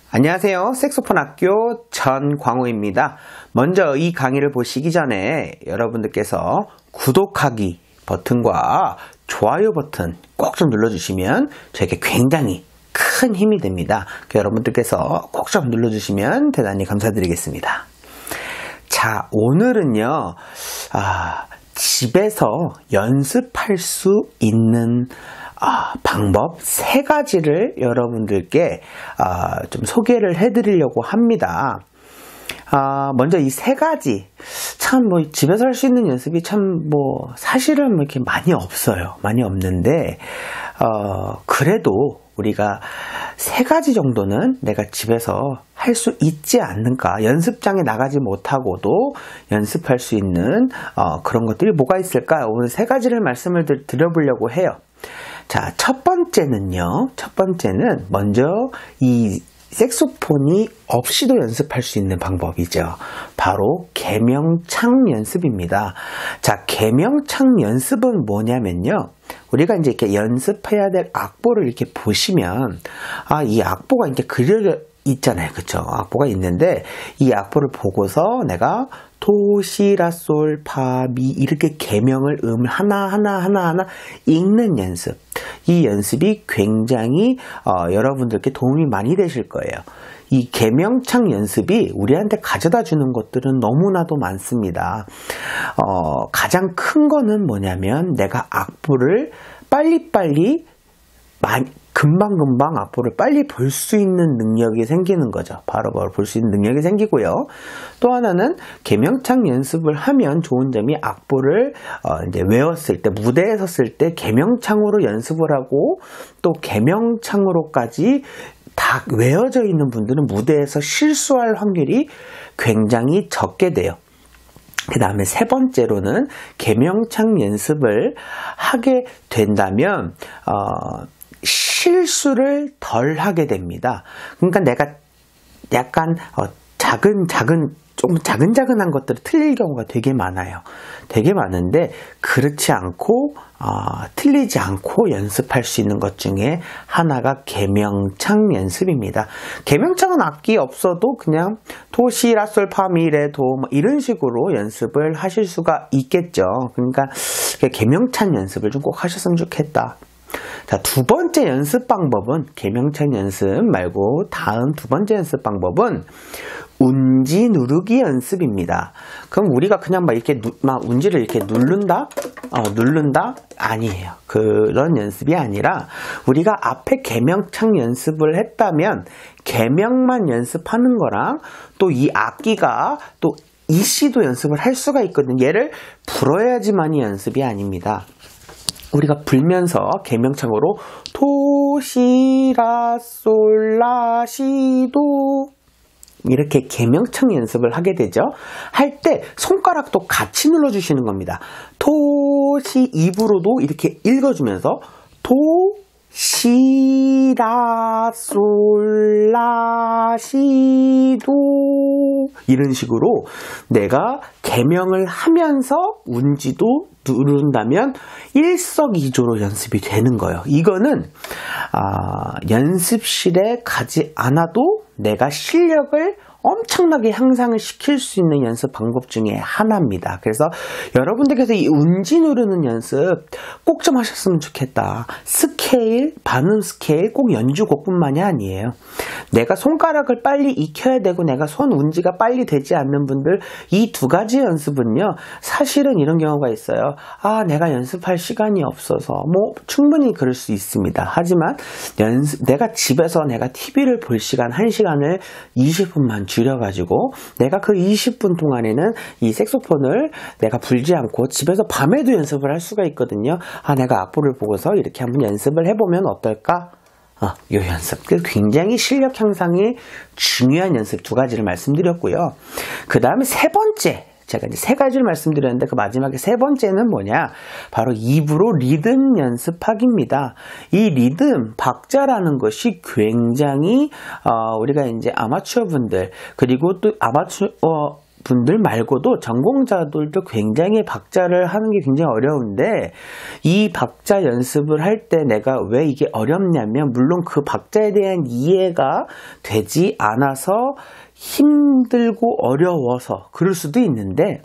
안녕하세요. 색소폰 학교 전광호입니다. 먼저 이 강의를 보시기 전에 여러분들께서 구독하기 버튼과 좋아요 버튼 꼭 좀 눌러주시면 저에게 굉장히 큰 힘이 됩니다. 여러분들께서 꼭 좀 눌러주시면 대단히 감사드리겠습니다. 자, 오늘은요, 집에서 연습할 수 있는 방법 3가지를 여러분들께 좀 소개를 해드리려고 합니다. 먼저 이 3가지 참 집에서 할 수 있는 연습이 참 사실은 이렇게 많이 없어요. 많이 없는데 그래도 우리가 3가지 정도는 내가 집에서 할 수 있지 않는가, 연습장에 나가지 못하고도 연습할 수 있는 그런 것들이 뭐가 있을까, 오늘 3가지를 말씀을 드려보려고 해요. 자, 첫 번째는 먼저 이 색소폰이 없이도 연습할 수 있는 방법이죠. 바로 개명창 연습입니다. 자, 개명창 연습은 뭐냐면요, 우리가 이제 이렇게 연습해야 될 악보를 이렇게 보시면, 이 악보가 이렇게 그려져 있잖아요. 그쵸? 악보가 있는데, 이 악보를 보고서 내가 도, 시, 라, 솔, 파, 미 이렇게 개명을 하나하나 읽는 연습. 이 연습이 굉장히 여러분들께 도움이 많이 되실 거예요. 이 개명창 연습이 우리한테 가져다 주는 것들은 너무나도 많습니다. 가장 큰 거는 뭐냐면 내가 악보를 빨리빨리 금방금방 악보를 빨리 볼 수 있는 능력이 생기는 거죠. 바로바로 볼 수 있는 능력이 생기고요. 또 하나는 개명창 연습을 하면 좋은 점이 악보를 이제 외웠을 때, 무대에 섰을 때 개명창으로 연습을 하고 또 개명창으로까지 다 외워져 있는 분들은 무대에서 실수할 확률이 굉장히 적게 돼요. 그 다음에 3번째로는 개명창 연습을 하게 된다면 실수를 덜 하게 됩니다. 그러니까 내가 약간 조금 자근자근한 것들을 틀릴 경우가 되게 많아요. 되게 많은데 그렇지 않고 틀리지 않고 연습할 수 있는 것 중에 하나가 개명창 연습입니다. 개명창은 악기 없어도 그냥 도, 시, 라, 솔, 파, 미, 레, 도 이런 식으로 연습을 하실 수가 있겠죠. 그러니까 개명창 연습을 좀 꼭 하셨으면 좋겠다. 자, 2번째 연습 방법은, 개명창 연습 말고 다음 2번째 연습 방법은 운지 누르기 연습입니다. 그럼 우리가 그냥 이렇게 운지를 이렇게 누른다? 아니에요. 그런 연습이 아니라 우리가 앞에 개명창 연습을 했다면 개명만 연습하는 거랑 또 이 악기가 또 이씨도 연습을 할 수가 있거든요. 얘를 불어야지만이 연습이 아닙니다. 우리가 불면서 개명창으로 도, 시, 라, 솔, 라, 시, 도 이렇게 개명창 연습을 하게 되죠. 할 때 손가락도 같이 눌러주시는 겁니다. 도, 시, 입으로도 이렇게 읽어주면서 도, 시, 라, 솔, 라, 시, 도 이런 식으로 내가 개명을 하면서 운지도 누른다면 일석이조로 연습이 되는 거예요. 이거는 연습실에 가지 않아도 내가 실력을 엄청나게 향상을 시킬 수 있는 연습 방법 중에 하나입니다. 그래서 여러분들께서 이 운지 누르는 연습 꼭 좀 하셨으면 좋겠다. 스케일, 반음 스케일 꼭 연주곡뿐만이 아니에요. 내가 손가락을 빨리 익혀야 되고 내가 손 운지가 빨리 되지 않는 분들, 이 2가지 연습은요, 사실은 이런 경우가 있어요. 내가 연습할 시간이 없어서 충분히 그럴 수 있습니다. 하지만 내가 집에서 내가 TV를 볼 시간 1시간을 20분만 줄여가지고 내가 그 20분 동안에는 이 색소폰을 내가 불지 않고 집에서 밤에도 연습을 할 수가 있거든요. 내가 악보를 보고서 이렇게 한번 연습을 해보면 어떨까? 이 연습. 굉장히 실력 향상에 중요한 연습 2가지를 말씀드렸고요. 그 다음에 3번째. 제가 이제 3가지를 말씀드렸는데 그 마지막에 3번째는 뭐냐? 바로 입으로 리듬 연습하기입니다. 이 리듬, 박자라는 것이 굉장히, 우리가 이제 아마추어 분들, 그리고 또 아마추어 분들 말고도 전공자들도 굉장히 박자를 하는 게 굉장히 어려운데, 이 박자 연습을 할 때 내가 왜 이게 어렵냐면, 물론 그 박자에 대한 이해가 되지 않아서 힘들고 어려워서 그럴 수도 있는데,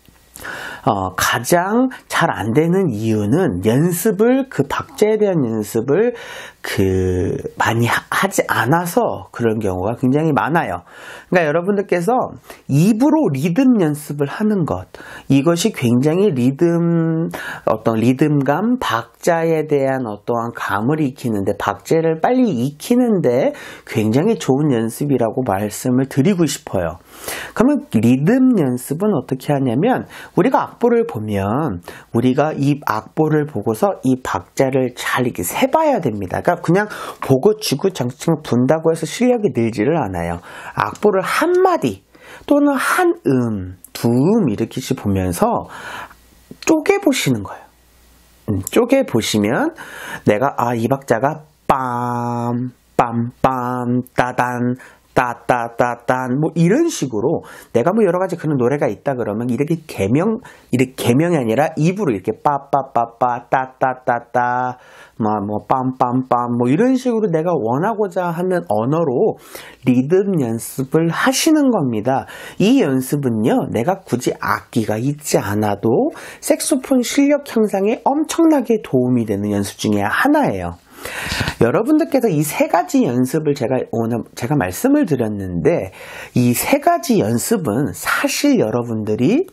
가장 잘 안 되는 이유는 그 박자에 대한 연습을 많이 하지 않아서 그런 경우가 굉장히 많아요. 그러니까 여러분들께서 입으로 리듬 연습을 하는 것, 이것이 굉장히 어떤 리듬감, 박자에 대한 어떠한 감을 익히는데, 박자를 빨리 익히는데 굉장히 좋은 연습이라고 말씀을 드리고 싶어요. 그러면 리듬 연습은 어떻게 하냐면, 우리가 악보를 보면 우리가 이 악보를 보고서 이 박자를 잘 이렇게 세봐야 됩니다. 그러니까 그냥 보고 주고 장충 분다고 해서 실력이 늘지를 않아요. 악보를 한 마디 또는 한 두 이렇게 보면서 쪼개보시는 거예요. 쪼개보시면 내가 이 박자가 빰, 빰빰, 따단, 따따따딴 뭐 이런 식으로, 내가 뭐 여러 가지 그런 노래가 있다 그러면 이렇게 개명이 아니라 입으로 이렇게 빠빠빠빠 따따따따 뭐 빰빰빰 뭐 이런 식으로 내가 원하고자 하는 언어로 리듬 연습을 하시는 겁니다. 이 연습은요, 내가 굳이 악기가 있지 않아도 색소폰 실력 향상에 엄청나게 도움이 되는 연습 중에 하나예요. 여러분들께서 이 세 가지 연습을 제가 말씀을 드렸는데, 이 세 가지 연습은 사실 여러분들이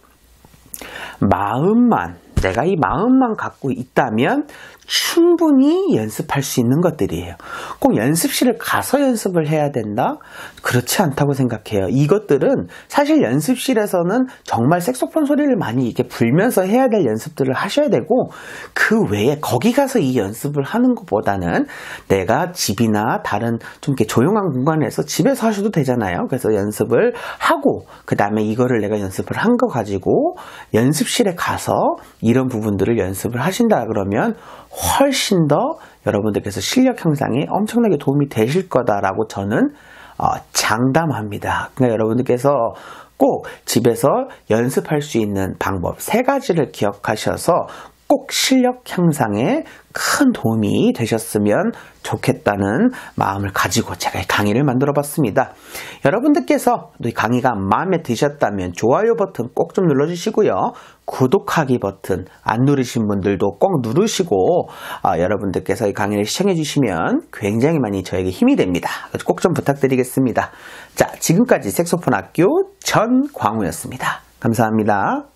내가 이 마음만 갖고 있다면 충분히 연습할 수 있는 것들이에요. 꼭 연습실을 가서 연습을 해야 된다? 그렇지 않다고 생각해요. 이것들은 사실 연습실에서는 정말 색소폰 소리를 많이 이렇게 불면서 해야 될 연습들을 하셔야 되고, 그 외에 거기 가서 이 연습을 하는 것보다는 내가 집이나 다른 좀 이렇게 조용한 공간에서 집에서 하셔도 되잖아요. 그래서 연습을 하고, 그 다음에 이거를 내가 연습을 한 거 가지고 연습실에 가서 이런 부분들을 연습을 하신다 그러면 훨씬 더 여러분들께서 실력 향상에 엄청나게 도움이 되실 거다라고 저는 장담합니다. 그러니까 여러분들께서 꼭 집에서 연습할 수 있는 방법 세 가지를 기억하셔서 꼭 실력 향상에 큰 도움이 되셨으면 좋겠다는 마음을 가지고 제가 이 강의를 만들어 봤습니다. 여러분들께서 이 강의가 마음에 드셨다면 좋아요 버튼 꼭 좀 눌러주시고요. 구독하기 버튼 안 누르신 분들도 꼭 누르시고, 여러분들께서 이 강의를 시청해 주시면 굉장히 많이 저에게 힘이 됩니다. 꼭 좀 부탁드리겠습니다. 자, 지금까지 색소폰 학교 전광우였습니다. 감사합니다.